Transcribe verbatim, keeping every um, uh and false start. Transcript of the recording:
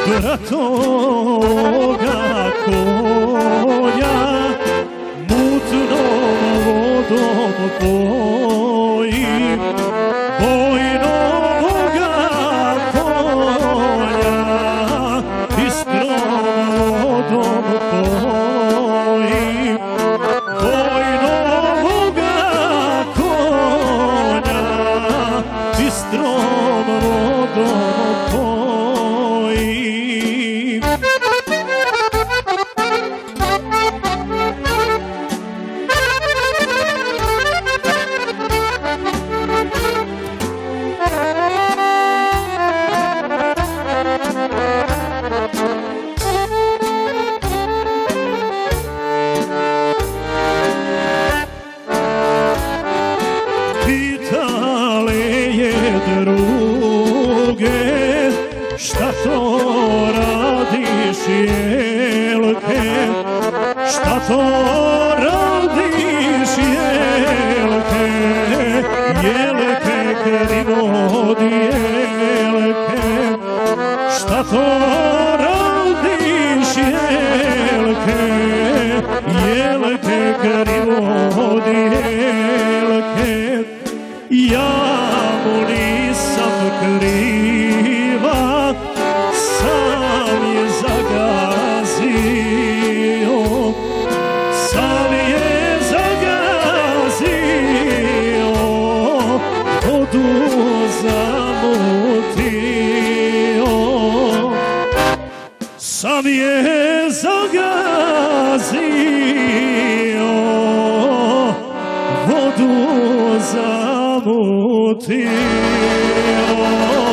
bratoga konja mutnom vodom pojim, bojnoga konja bistrom vodom pojim, bojnoga konja bistrom vodom pojim. Šta to radiš, jelke, šta to radiš, jelke, jelke, krivod, jelke, šta to radiš, jelke, jelke, krivod, jelke, ja mu nisam kriva, sam je zagazio, sam je zagazio, vodu zamutio, sam je zagazio, vodu zamutio.